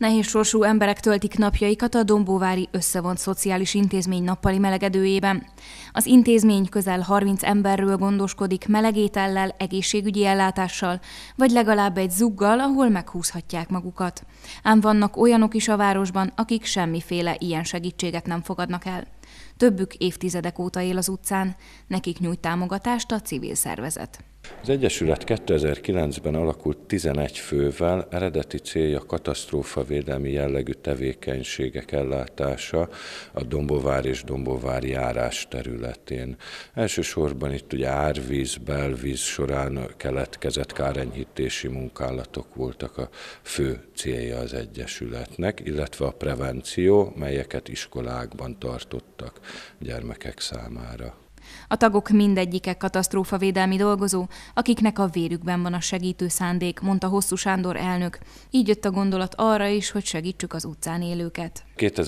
Nehéz sorsú emberek töltik napjaikat a Dombóvári Összevont Szociális Intézmény nappali melegedőjében. Az intézmény közel 30 emberről gondoskodik melegétellel, egészségügyi ellátással, vagy legalább egy zuggal, ahol meghúzhatják magukat. Ám vannak olyanok is a városban, akik semmiféle ilyen segítséget nem fogadnak el. Többük évtizedek óta él az utcán, nekik nyújt támogatást a civil szervezet. Az Egyesület 2009-ben alakult 11 fővel, eredeti célja katasztrófavédelmi jellegű tevékenységek ellátása a Dombóvár és Dombóvár járás területén. Elsősorban itt ugye árvíz, belvíz során keletkezett kárenyhítési munkálatok voltak a fő célja az Egyesületnek, illetve a prevenció, melyeket iskolákban tartottak gyermekek számára. A tagok mindegyike katasztrófavédelmi dolgozó, akiknek a vérükben van a segítő szándék, mondta Hosszú Sándor elnök. Így jött a gondolat arra is, hogy segítsük az utcán élőket.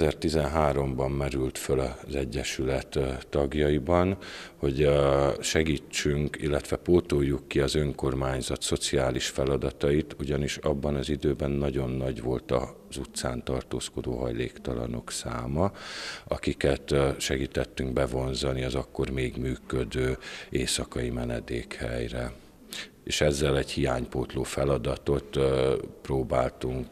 2013-ban merült föl az Egyesület tagjaiban, hogy segítsünk, illetve pótoljuk ki az önkormányzat szociális feladatait, ugyanis abban az időben nagyon nagy volt az utcán tartózkodó hajléktalanok száma, akiket segítettünk bevonzani az akkor még működő éjszakai menedékhelyre. És ezzel egy hiánypótló feladatot próbáltunk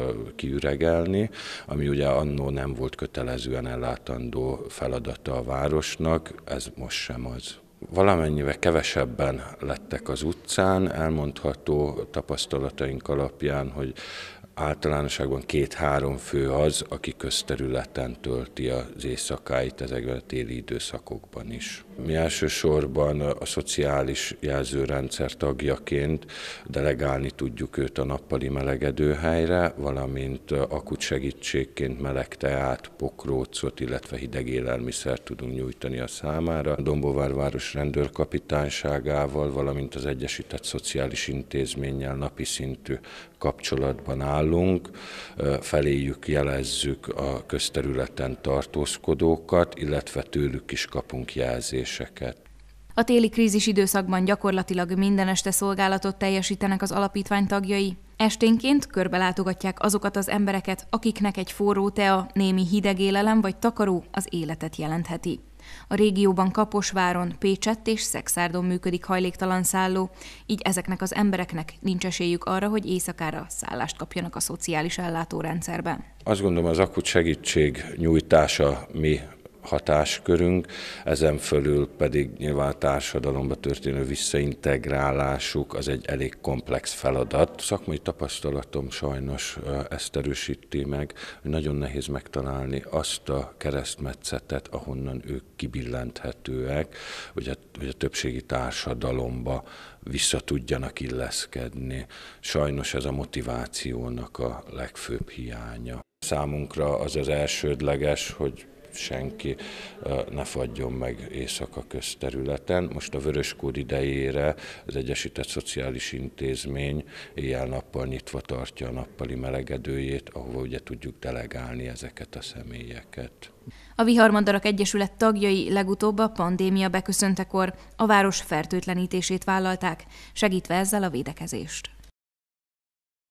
kiüregelni, ami ugye annó nem volt kötelezően ellátandó feladata a városnak, ez most sem az. Valamennyivel kevesebben lettek az utcán, elmondható tapasztalataink alapján, hogy általánosságban 2-3 fő az, aki közterületen tölti az éjszakáit ezekben a téli időszakokban is. Mi elsősorban a szociális jelzőrendszer tagjaként delegálni tudjuk őt a nappali melegedőhelyre, valamint akut segítségként meleg teát, pokrócot, illetve hideg élelmiszert tudunk nyújtani a számára. A Dombóvár város rendőrkapitányságával, valamint az Egyesített Szociális Intézménnyel napi szintű kapcsolatban állunk, feléjük jelezzük a közterületen tartózkodókat, illetve tőlük is kapunk jelzéseket. A téli krízis időszakban gyakorlatilag minden este szolgálatot teljesítenek az alapítvány tagjai. Esténként körbelátogatják azokat az embereket, akiknek egy forró tea, némi hideg élelem vagy takaró az életet jelentheti. A régióban Kaposváron, Pécsett és Szekszárdon működik hajléktalan szálló, így ezeknek az embereknek nincs esélyük arra, hogy éjszakára szállást kapjanak a szociális ellátórendszerben. Azt gondolom, az akut segítség nyújtása mi hatáskörünk, ezen fölül pedig nyilván a társadalomba történő visszaintegrálásuk az egy elég komplex feladat. Szakmai tapasztalatom sajnos ezt erősíti meg, hogy nagyon nehéz megtalálni azt a keresztmetszetet, ahonnan ők kibillenthetőek, hogy a többségi társadalomba vissza tudjanak illeszkedni. Sajnos ez a motivációnak a legfőbb hiánya. Számunkra az az elsődleges, hogy senki ne fagyjon meg éjszaka közterületen. Most a vöröskód idejére az Egyesített Szociális Intézmény éjjel-nappal nyitva tartja a nappali melegedőjét, ahova ugye tudjuk delegálni ezeket a személyeket. A Viharmadarak Egyesület tagjai legutóbb a pandémia beköszöntekor a város fertőtlenítését vállalták, segítve ezzel a védekezést.